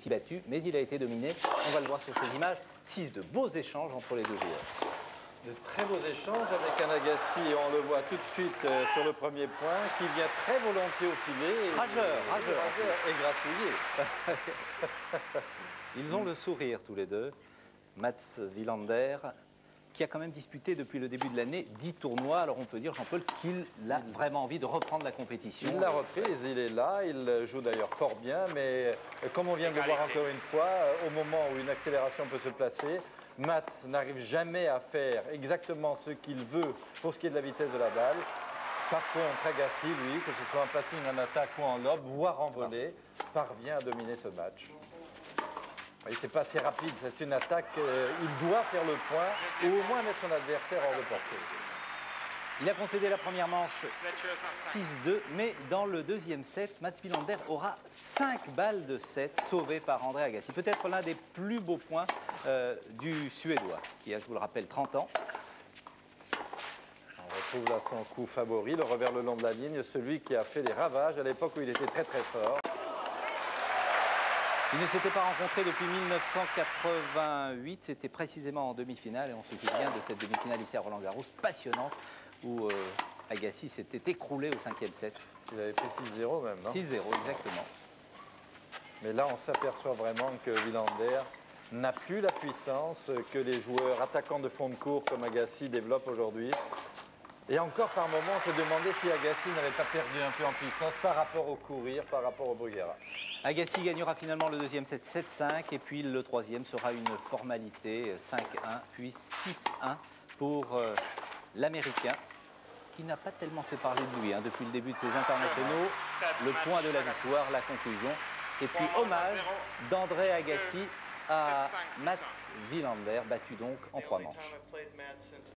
aussi battu, mais il a été dominé. On va le voir sur ces images. 6 de beaux échanges entre les deux joueurs. De très beaux échanges avec un Agassi, on le voit tout de suite sur le premier point, qui vient très volontiers au filet. Rageur. Et grassouillé. Ils ont le sourire tous les deux. Mats Wilander, qui a quand même disputé depuis le début de l'année 10 tournois. Alors on peut dire, Jean-Paul, qu'il a vraiment envie de reprendre la compétition. Il l'a reprise, il est là, il joue d'ailleurs fort bien, mais comme on vient de le voir encore une fois, au moment où une accélération peut se placer, Mats n'arrive jamais à faire exactement ce qu'il veut pour ce qui est de la vitesse de la balle. Par contre, Agassi, lui, que ce soit en passing, en attaque ou en lob, voire en volée, parvient à dominer ce match. C'est pas assez rapide, c'est une attaque, il doit faire le point ou au moins mettre son adversaire hors de portée. Il a concédé la première manche 6-2, mais dans le deuxième set, Mats Wilander aura 5 balles de 7 sauvées par André Agassi. Peut-être l'un des plus beaux points du Suédois, qui a, je vous le rappelle, 30 ans. On retrouve là son coup favori, le revers le long de la ligne, celui qui a fait des ravages à l'époque où il était très très fort. Ils ne s'étaient pas rencontrés depuis 1988, c'était précisément en demi-finale, et on se souvient de cette demi-finale ici à Roland-Garros, passionnante, où Agassi s'était écroulé au 5e set. Il avait pris 6-0 même, non? 6-0, exactement. Mais là, on s'aperçoit vraiment que Wilander n'a plus la puissance que les joueurs attaquants de fond de cours comme Agassi développent aujourd'hui. Et encore par moments, on se demandait si Agassi n'avait pas perdu un peu en puissance par rapport au courir, par rapport au Bruguera. Agassi gagnera finalement le deuxième set 7-5 et puis le troisième sera une formalité 5-1 puis 6-1 pour l'Américain qui n'a pas tellement fait parler de lui depuis le début de ses internationaux. Le point de la victoire, la conclusion et puis hommage d'André Agassi à Mats Wilander, battu donc en 3 manches.